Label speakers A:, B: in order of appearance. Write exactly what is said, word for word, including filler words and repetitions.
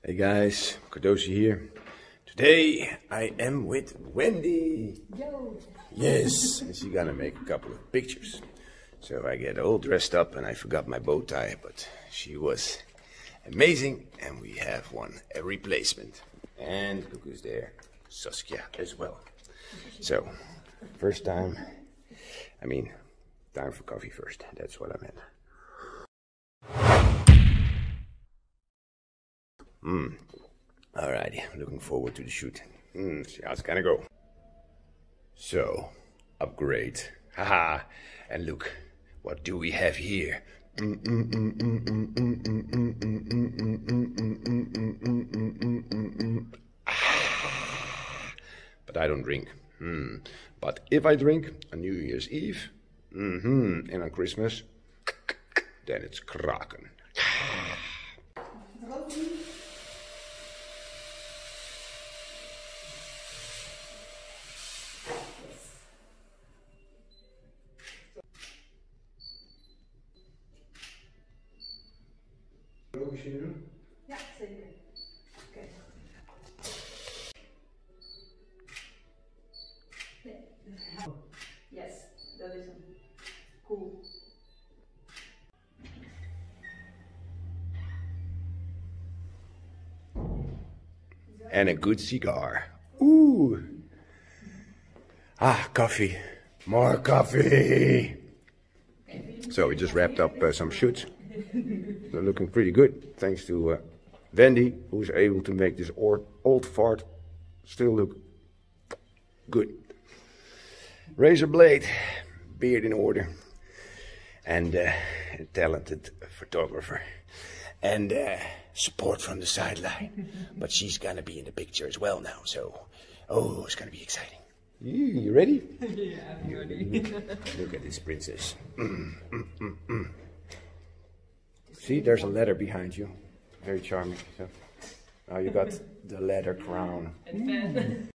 A: Hey guys, Cardosi here. Today I am with Wendy.
B: Yo.
A: Yes, and she's gonna make a couple of pictures. So I get all dressed up and I forgot my bow tie, but she was amazing and we have one, a replacement. And look who's there, Saskia as well. So, first time, I mean, time for coffee first, that's what I meant. Hmm. Alrighty, looking forward to the shoot. Hmm, see how it's gonna go. So, upgrade. Haha. And look, what do we have here? But I don't drink. Hmm. But if I drink on New Year's Eve, mm-hmm, and on Christmas, then it's kraken.
B: Ja, zeker. Oké. Nee. Yes, dat is hem. Cool.
A: And a good cigar. Ooh. Ah, coffee. More coffee. So we just wrapped up uh, some shoots. They're looking pretty good, thanks to uh, Wendy, who's able to make this old, old fart still look good. Razor blade, beard in order, and uh, a talented photographer, and uh, support from the sideline. But she's gonna be in the picture as well now, so oh, it's gonna be exciting. You, you ready?
B: Yeah, I'm ready.
A: Look at this princess. Mm, mm, mm, mm. See, there's a ladder behind you. Very charming. So now you got the ladder crown.
B: And fan.